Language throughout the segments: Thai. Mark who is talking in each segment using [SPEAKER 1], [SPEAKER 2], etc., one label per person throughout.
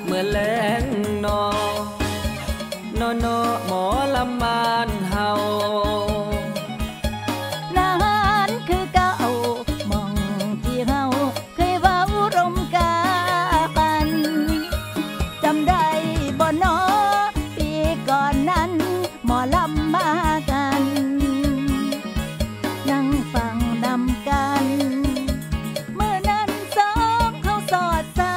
[SPEAKER 1] เมื่อแลงนอนอหมอลำมานเฮาน
[SPEAKER 2] านคือเก่ามองที่เฮาเคยเว้ารมกากันจำได้บ่นอปีก่อนนั้นหมอลำมากันนั่งฟังนำกันเมื่อนั้นสองเขาสอดเศร้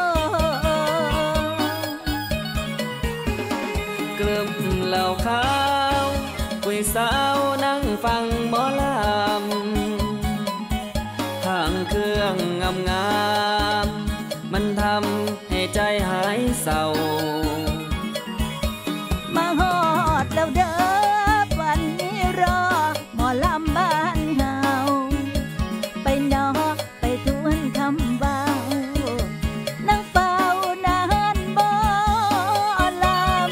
[SPEAKER 1] ากลืมเหล้าขาวคุยสาวนั่งฟังหมอลำทางเครื่องงามมันทำให้ใจหายเศร้า
[SPEAKER 2] มาฮอดแล้วเด้อวันนี้รอหมอลำบ้านเฮาไปนอไปทวนคำเบานั่งเฝ้านานบ่ล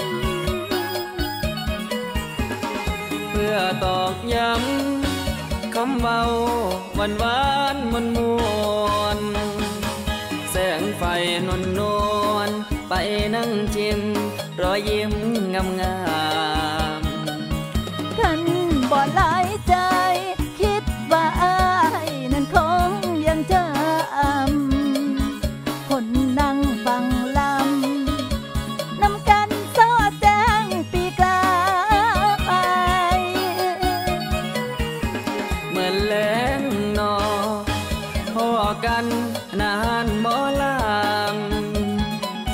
[SPEAKER 1] ำเพื่อตอกย้ำคำเบาหวานมวนแสงไฟนวลไปนั่งชิมรอยยิ้มงาม
[SPEAKER 2] ท่านบ่หลายใจคิดว่าอ้ายนั้นคงยังจำคนนั่งฟังลำนำกันซอแจ้งปีกลาย
[SPEAKER 1] เมื่อแลงนอพอกันนานหมอ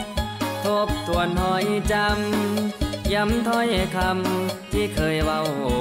[SPEAKER 1] ลำทบทวนหอยจำย้ำถ้อยคำที่เคยเว้า